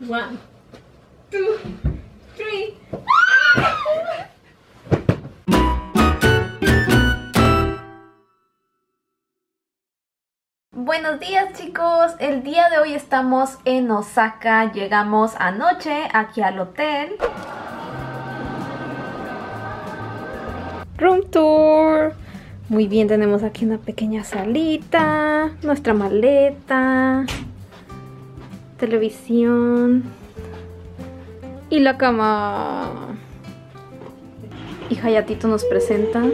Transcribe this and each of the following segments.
1, 2, 3. Buenos días, chicos, el día de hoy estamos en Osaka, llegamos anoche aquí al hotel. Room tour. Muy bien, tenemos aquí una pequeña salita, nuestra maleta, televisión y la cama. Y Hayatito nos presenta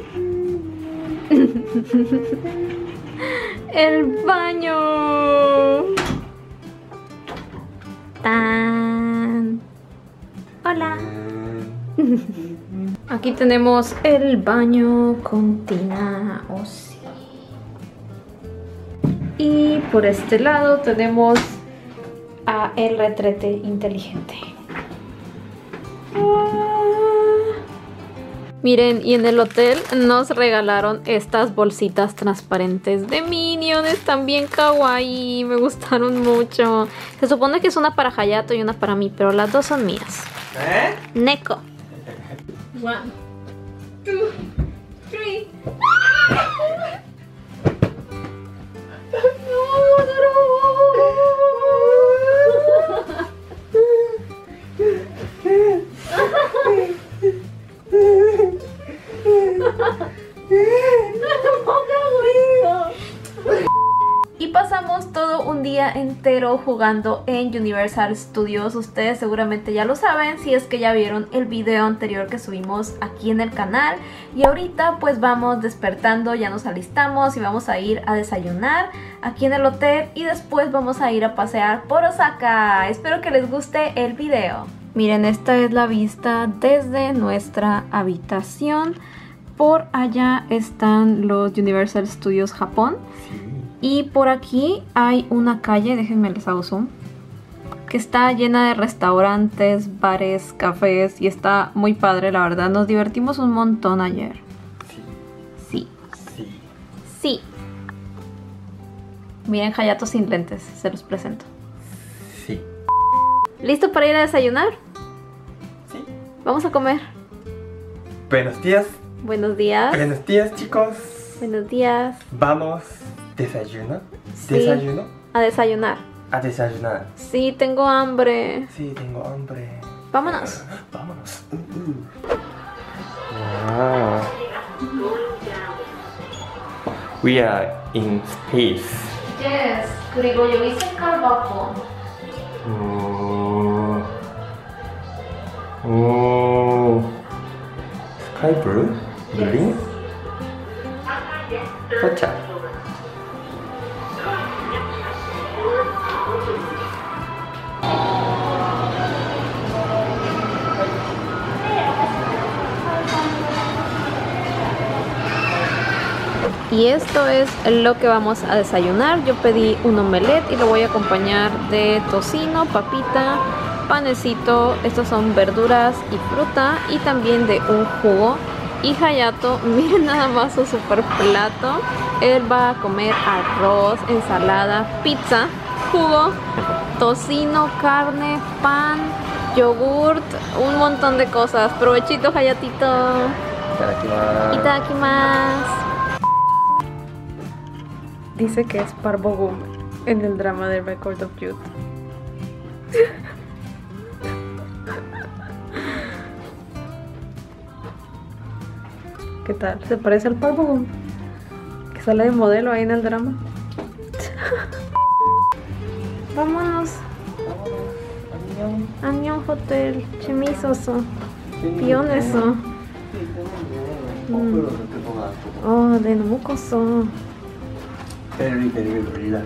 el baño. ¡Tan! Hola. Aquí tenemos el baño con tina, oh sí. Y por este lado tenemos a el retrete inteligente. Miren, y en el hotel nos regalaron estas bolsitas transparentes de Minion. Están bien kawaii, me gustaron mucho. Se supone que es una para Hayato y una para mí, pero las dos son mías. Neko. 1, 2, 3. Y pasamos todo un día entero jugando en Universal Studios. Ustedes seguramente ya lo saben si es que ya vieron el video anterior que subimos aquí en el canal. Y ahorita pues vamos despertando, ya nos alistamos y vamos a ir a desayunar aquí en el hotel. Y después vamos a ir a pasear por Osaka. Espero que les guste el video. Miren, esta es la vista desde nuestra habitación. Por allá están los Universal Studios Japón. Y por aquí hay una calle, déjenme les hago zoom, que está llena de restaurantes, bares, cafés y está muy padre, la verdad. Nos divertimos un montón ayer. Sí. Sí. Miren, Hayato sin lentes, se los presento. Sí. ¿Listo para ir a desayunar? Sí. Vamos a comer. Buenos días. Buenos días. Buenos días, chicos. Buenos días. Vamos. ¿Desayuno? Sí. ¿Desayuno? A desayunar. A desayunar. Sí, tengo hambre. Sí, tengo hambre. Vámonos. Vámonos. Wow. We are in space. Yes, 그리고 여기 색깔 봐봐. Sky blue? Green? Gotcha. Y esto es lo que vamos a desayunar. Yo pedí un omelette y lo voy a acompañar de tocino, papita, panecito. Estos son verduras y fruta y también de un jugo. Y Hayato, miren nada más su super plato. Él va a comer arroz, ensalada, pizza, jugo, tocino, carne, pan, yogurt, un montón de cosas. Provechito, Hayatito. Itadakimasu. Itadakimasu. Dice que es Park Bo-gum en el drama de Record of Youth. ¿Qué tal? ¿Se parece al Park Bo-gum? Que sale de modelo ahí en el drama. Vámonos. Annyeong Hotel. Chemisoso. Pioneso. Oh, de Nomukoso. Very relax.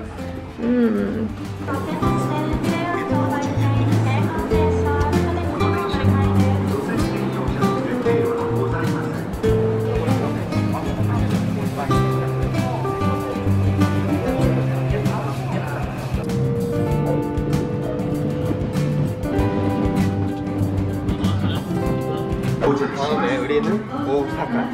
다음에 우리는 오사카.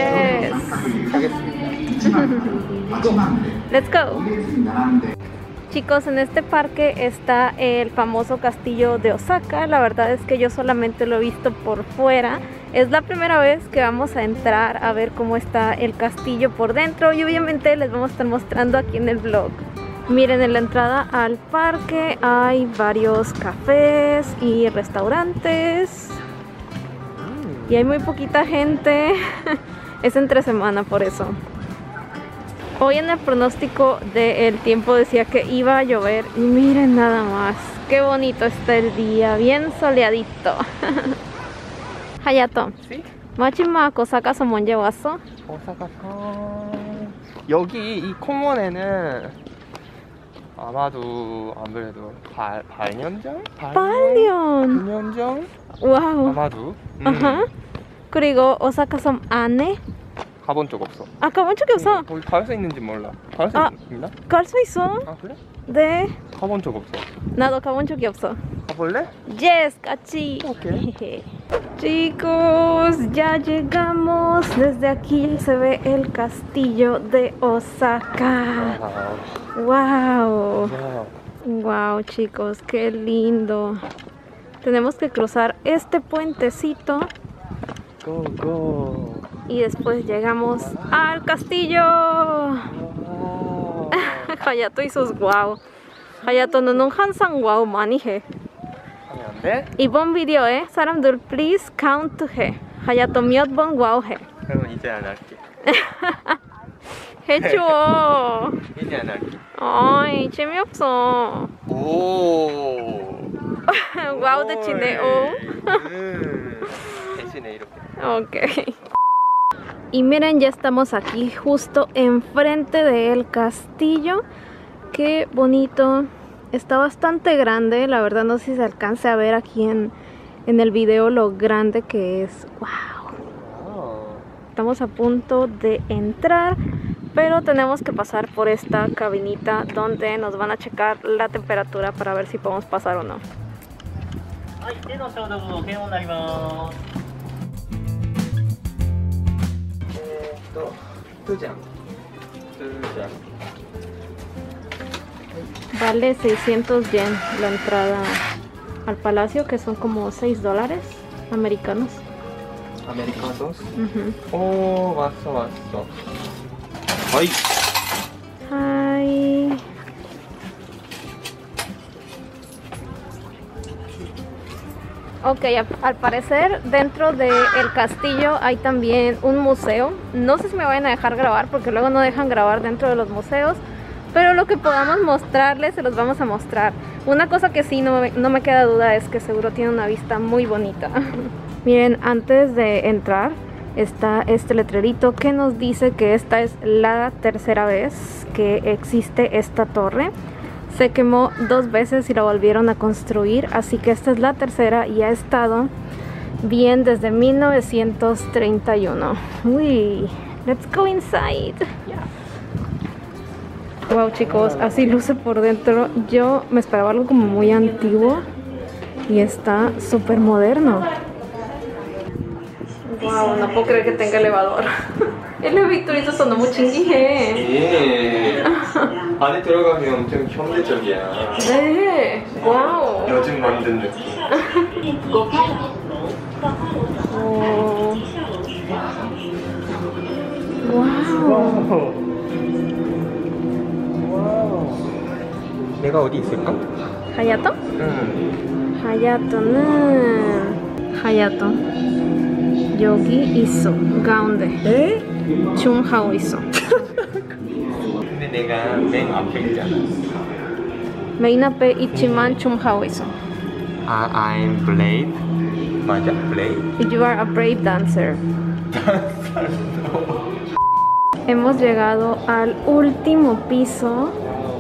Yes. 가겠습니다. Let's go. Chicos, en este parque está el famoso castillo de Osaka. La verdad es que yo solamente lo he visto por fuera. Es la primera vez que vamos a entrar a ver cómo está el castillo por dentro y obviamente les vamos a estar mostrando aquí en el vlog. Miren, en la entrada al parque hay varios cafés y restaurantes y hay muy poquita gente. Es entre semana por eso. Hoy en el pronóstico del tiempo decía que iba a llover y miren nada más, qué bonito está el día, bien soleadito. Hayato, ¿Sí? 마지막 오사카에서 언제 왔어? 오사카서 여기 이 콩원에는 아마도 안 그래도 8년 전? 8년! 9년 전? 와우. 아마도. 아하. 그리고 오사카섬 안에? 가본 적 없어. 아, 가본 적이 없어? 거기 갈 수 있는지 몰라. 갈 수 있나? 갈 수 있어? 아 그래? 네. 가본 적 없어. 나도 가본 적이 없어. 가볼래? Yes, 같이. Ok. Chicos, ya llegamos. Desde aquí se ve el castillo de Osaka. Wow. Wow, chicos, qué lindo. Tenemos que cruzar este puentecito. Go, go. Y después llegamos al castillo. Hayato y sus wow. 하야토는 항상 와우 많이 해. 하면 안 돼? 이번 비디오에 사람들 please count 해. 하야토 몇 번 와우 해. 그럼 이제 안 할게. 해줘. 이제 안 할게. 어이 재미없어. 오. 와우 대치네. 오. 대신에 이렇게. Ok. Y miren, ya estamos aquí justo enfrente del castillo. Qué bonito. Está bastante grande. La verdad no sé si se alcance a ver aquí en el video lo grande que es. Wow. Estamos a punto de entrar, pero tenemos que pasar por esta cabinita donde nos van a checar la temperatura para ver si podemos pasar o no. Vale 600 yen la entrada al palacio, que son como $6 americanos. 아메리카노스? 오, 왔어, 왔어. 어이. Hi. Ok, al parecer dentro del castillo hay también un museo. No sé si me vayan a dejar grabar porque luego no dejan grabar dentro de los museos, pero lo que podamos mostrarles se los vamos a mostrar. Una cosa que sí no me queda duda es que seguro tiene una vista muy bonita. Miren, antes de entrar está este letrerito que nos dice que esta es la tercera vez que existe esta torre. Se quemó 2 veces y la volvieron a construir, así que esta es la tercera y ha estado bien desde 1931. Uy, let's go inside. Wow, chicos, así luce por dentro. Yo me esperaba algo como muy antiguo y está súper moderno. Wow, no puedo creer que tenga elevador. El Victorito sonó mucho indigé. 예. 안에 들어가면 엄청 현대적이야. 네, 와우. 요즘 만든 느낌. 오. 와우. 와우. 내가 어디 있을까? 하야토? 응. 하야토 여기 있어. 가운데. 에? 중하고 있어. 근데 내가 맨 앞에 있잖아. 메인 앞에 있지만 중하고 있어. 아, I'm brave. 맞아? brave? You are a brave dancer. Hemos llegado al último piso.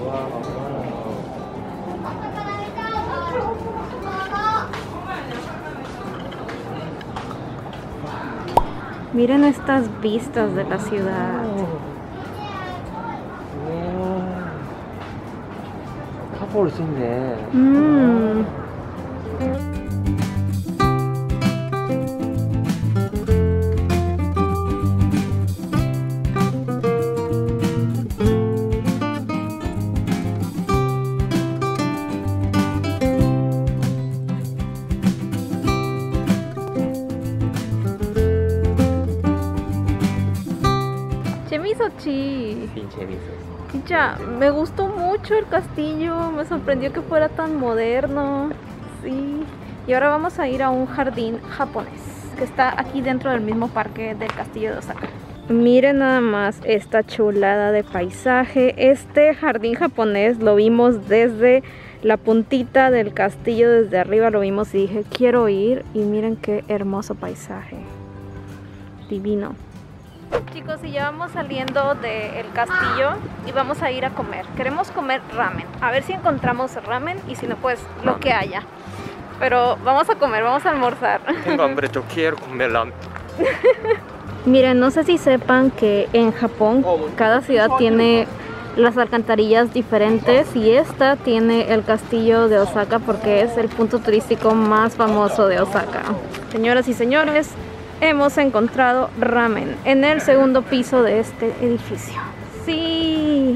Miren estas vistas de la ciudad. 가볼 수 있네. 재밌었지. Sí, 재밌었어. 진짜 me gustó mucho el castillo, me sorprendió que fuera tan moderno. Sí. Y ahora vamos a ir a un jardín japonés que está aquí dentro del mismo parque del castillo de Osaka. Miren nada más esta chulada de paisaje. Este jardín japonés lo vimos desde la puntita del castillo, desde arriba lo vimos y dije quiero ir. Y miren qué hermoso paisaje, divino. Chicos, y ya vamos saliendo del castillo y vamos a ir a comer. Queremos comer ramen, a ver si encontramos ramen y si no pues lo que haya. Pero vamos a comer, vamos a almorzar. Tengo hambre, yo quiero comer ramen. Miren, no sé si sepan que en Japón cada ciudad tiene las alcantarillas diferentes y esta tiene el castillo de Osaka porque es el punto turístico más famoso de Osaka. Señoras y señores, hemos encontrado ramen en el segundo piso de este edificio. ¡Sí!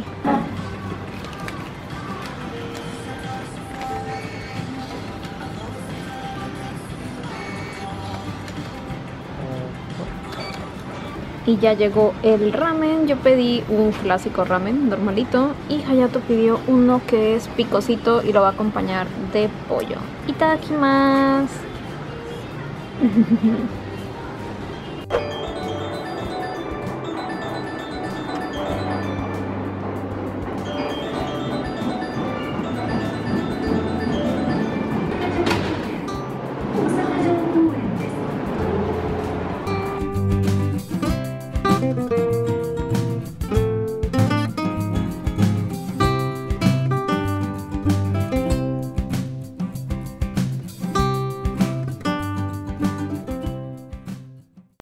Y ya llegó el ramen. Yo pedí un clásico ramen normalito y Hayato pidió uno que es picosito y lo va a acompañar de pollo. Itadakimasu.